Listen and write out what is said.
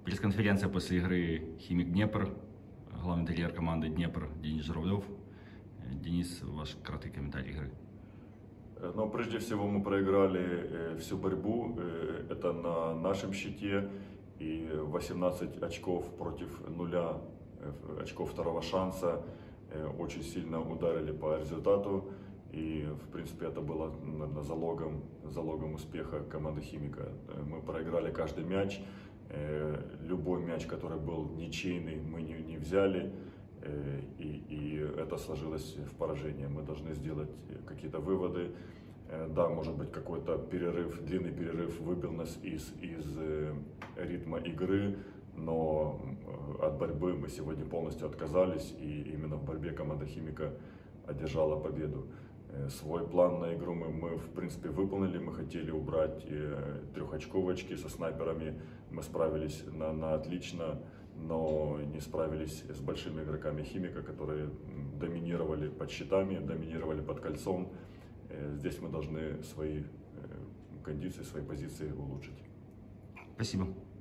Пресс-конференция после игры «Химик-Днепр», главный тренер команды «Днепр» Денис Журавлев. Денис, ваш краткий комментарий игры. Но прежде всего мы проиграли всю борьбу, это на нашем счете, и 18 очков против 0 очков второго шанса очень сильно ударили по результату, и в принципе это было, наверное, залогом успеха команды «Химика». Мы проиграли каждый мяч, любой мяч, который был ничейный, мы не взяли. И это сложилось в поражение. Мы должны сделать какие-то выводы. Да, может быть, какой-то перерыв, длинный перерыв выбил нас из ритма игры, но от борьбы мы сегодня полностью отказались, и именно в борьбе команда «Химика» одержала победу. Свой план на игру мы в принципе выполнили. Мы хотели убрать трехочковые очки со снайперами. Мы справились на отлично, но не справились с большими игроками «Химика», которые доминировали под щитами, доминировали под кольцом. Здесь мы должны свои кондиции, свои позиции улучшить. Спасибо.